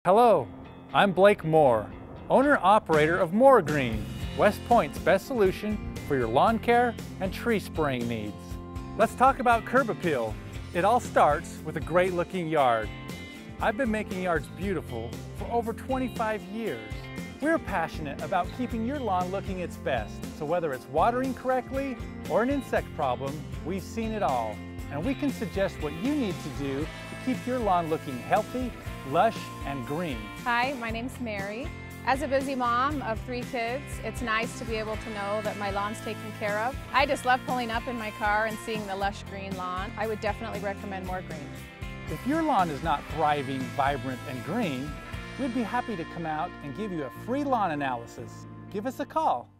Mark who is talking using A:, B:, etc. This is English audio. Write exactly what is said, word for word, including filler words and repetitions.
A: Hello, I'm Blake Moore, owner-operator of Moore Green, West Point's best solution for your lawn care and tree spraying needs. Let's talk about curb appeal. It all starts with a great-looking yard. I've been making yards beautiful for over twenty-five years. We're passionate about keeping your lawn looking its best, so whether it's watering correctly or an insect problem, we've seen it all. And we can suggest what you need to do to keep your lawn looking healthy, lush, and green.
B: Hi, my name's Mary. As a busy mom of three kids, it's nice to be able to know that my lawn's taken care of. I just love pulling up in my car and seeing the lush green lawn. I would definitely recommend Moore Green.
A: If your lawn is not thriving, vibrant, and green, we'd be happy to come out and give you a free lawn analysis. Give us a call.